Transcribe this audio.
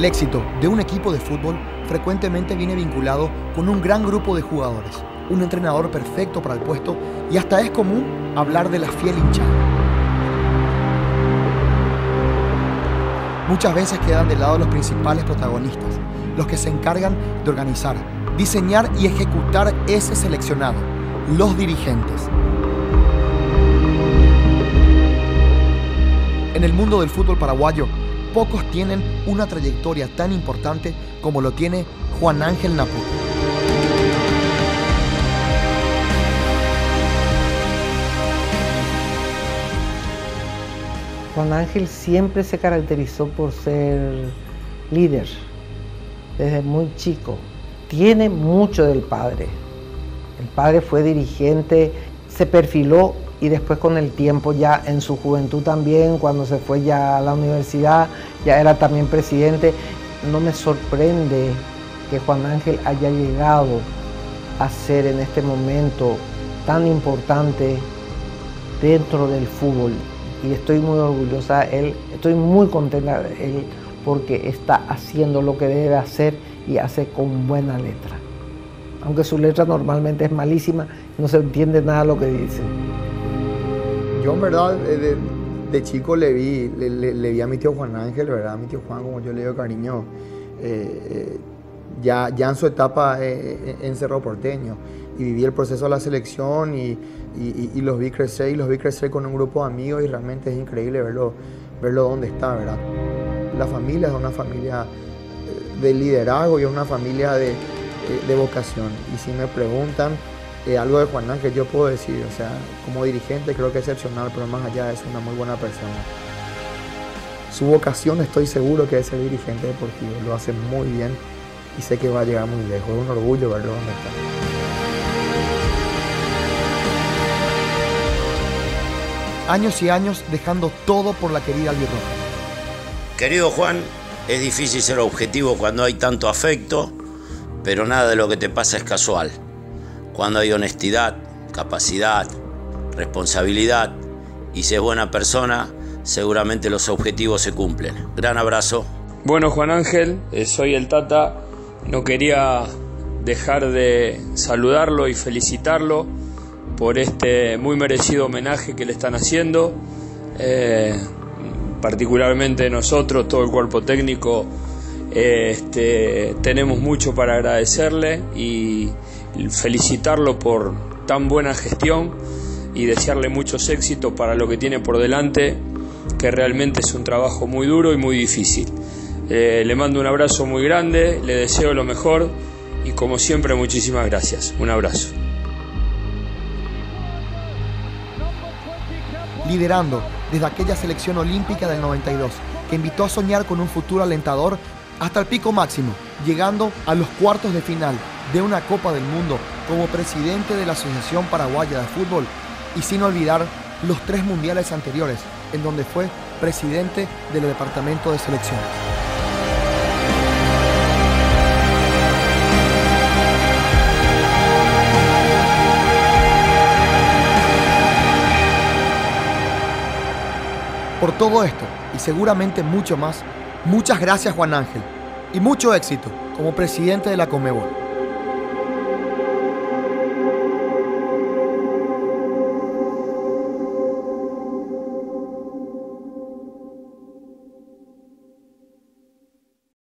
El éxito de un equipo de fútbol frecuentemente viene vinculado con un gran grupo de jugadores, un entrenador perfecto para el puesto y hasta es común hablar de la fiel hinchada. Muchas veces quedan de lado los principales protagonistas, los que se encargan de organizar, diseñar y ejecutar ese seleccionado, los dirigentes. En el mundo del fútbol paraguayo, pocos tienen una trayectoria tan importante como lo tiene Juan Ángel Napur. Juan Ángel siempre se caracterizó por ser líder, desde muy chico. Tiene mucho del padre. El padre fue dirigente, se perfiló y después con el tiempo ya en su juventud también, cuando se fue ya a la universidad, ya era también presidente. No me sorprende que Juan Ángel haya llegado a ser en este momento tan importante dentro del fútbol. Y estoy muy orgullosa de él, estoy muy contenta de él porque está haciendo lo que debe hacer y hace con buena letra. Aunque su letra normalmente es malísima, no se entiende nada de lo que dice. Yo en verdad de chico le vi a mi tío Juan Ángel, ¿verdad? A mi tío Juan, como yo le digo cariño, ya en su etapa en Cerro Porteño. Y viví el proceso de la selección y los vi crecer con un grupo de amigos y realmente es increíble verlo donde está, ¿verdad? La familia es una familia de liderazgo y es una familia de vocación. Y si me preguntan algo de Juan Ángel, yo puedo decir, o sea, como dirigente creo que es excepcional, pero más allá de eso, una muy buena persona. Su vocación estoy seguro que es ser dirigente deportivo, lo hace muy bien y sé que va a llegar muy lejos. Es un orgullo verlo donde está. Años y años dejando todo por la querida albirroja. Querido Juan, es difícil ser objetivo cuando hay tanto afecto, pero nada de lo que te pasa es casual. Cuando hay honestidad, capacidad, responsabilidad y si es buena persona, seguramente los objetivos se cumplen. Gran abrazo. Bueno, Juan Ángel, soy el Tata. No quería dejar de saludarlo y felicitarlo por este muy merecido homenaje que le están haciendo. Particularmente nosotros, todo el cuerpo técnico, tenemos mucho para agradecerle y felicitarlo por tan buena gestión y desearle muchos éxitos para lo que tiene por delante, que realmente es un trabajo muy duro y muy difícil. Le mando un abrazo muy grande, le deseo lo mejor y como siempre muchísimas gracias. Un abrazo. Liderando desde aquella selección olímpica del 92, que invitó a soñar con un futuro alentador hasta el pico máximo, llegando a los cuartos de final de una Copa del Mundo como presidente de la Asociación Paraguaya de Fútbol y sin olvidar los 3 mundiales anteriores, en donde fue presidente del departamento de selecciones. Por todo esto, y seguramente mucho más, muchas gracias Juan Ángel, y mucho éxito como presidente de la Conmebol.